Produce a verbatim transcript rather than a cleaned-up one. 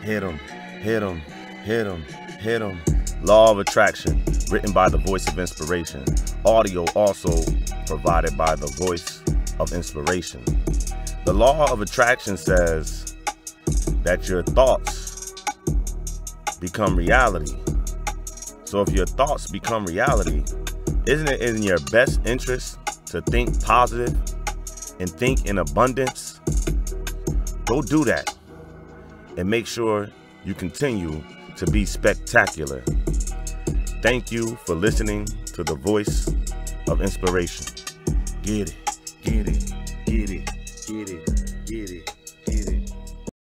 hit 'em, hit 'em, hit 'em, hit 'em. Law of Attraction, written by the Voice of Inspiration. Audio also provided by the Voice of Inspiration. The Law of Attraction says that your thoughts become reality. So if your thoughts become reality, isn't it in your best interest to think positive and think in abundance? Go do that and make sure you continue to be spectacular. Thank you for listening to the Voice of Inspiration. Get it, get it, get it, get it, get it.